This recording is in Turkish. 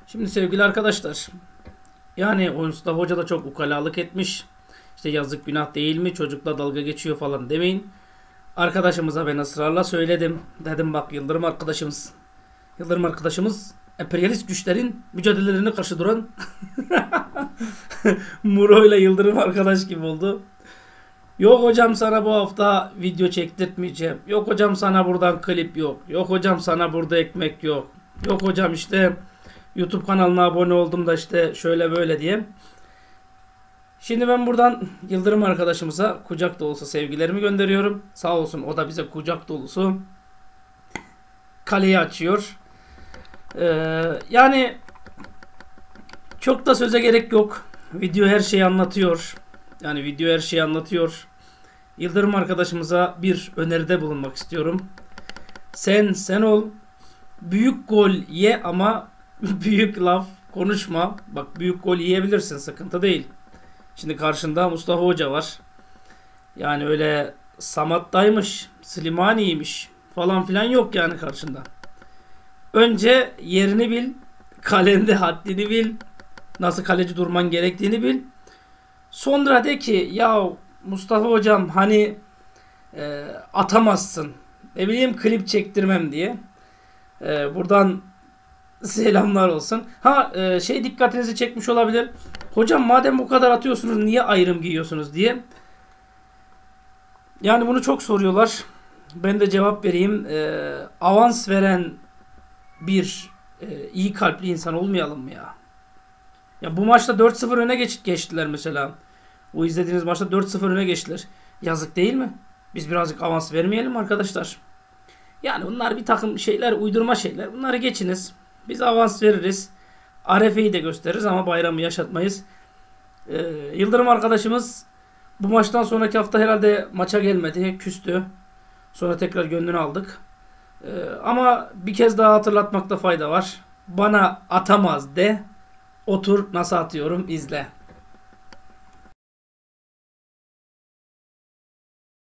Şimdi sevgili arkadaşlar, yani Mustafa Hoca da çok ukalalık etmiş. İşte yazık günah değil mi? Çocukla dalga geçiyor falan demeyin. Arkadaşımıza ben ısrarla söyledim. Dedim bak Yıldırım arkadaşımız emperyalist güçlerin mücadelelerine karşı duran Muro ile Yıldırım arkadaş gibi oldu. Yok hocam sana bu hafta video çektirtmeyeceğim. Yok hocam sana buradan klip yok. Yok hocam sana burada ekmek yok. Yok hocam işte YouTube kanalına abone oldum da işte şöyle böyle diye. Şimdi ben buradan Yıldırım arkadaşımıza kucak dolusu sevgilerimi gönderiyorum. Sağ olsun o da bize kucak dolusu kaleyi açıyor. Yani çok da söze gerek yok. Video her şeyi anlatıyor. Yıldırım arkadaşımıza bir öneride bulunmak istiyorum. Sen ol. Büyük gol ye ama büyük laf konuşma. Bak büyük gol yiyebilirsin, sıkıntı değil. Şimdi karşında Mustafa Hoca var. Yani öyle Samatta'ymış, Slimani'ymiş falan filan yok yani karşında. Önce yerini bil, kalende haddini bil, nasıl kaleci durman gerektiğini bil. Sonra de ki ya Mustafa hocam hani atamazsın. Ne bileyim klip çektirmem diye. Buradan selamlar olsun. Dikkatinizi çekmiş olabilir. Hocam madem bu kadar atıyorsunuz niye ayrım giyiyorsunuz diye. Yani bunu çok soruyorlar. Ben de cevap vereyim. Avans veren bir iyi kalpli insan olmayalım mı ya? Ya bu maçta 4-0 öne geçtiler mesela. O izlediğiniz maçta 4-0 öne geçtiler. Yazık değil mi? Biz birazcık avans vermeyelim arkadaşlar. Yani bunlar bir takım şeyler, uydurma şeyler. Bunları geçiniz. Biz avans veririz. Arefe'yi de gösteririz ama bayramı yaşatmayız. Yıldırım arkadaşımız bu maçtan sonraki hafta herhalde maça gelmedi. Küstü. Sonra tekrar gönlünü aldık. Ama bir kez daha hatırlatmakta fayda var. Bana atamaz de. Otur nasıl atıyorum izle.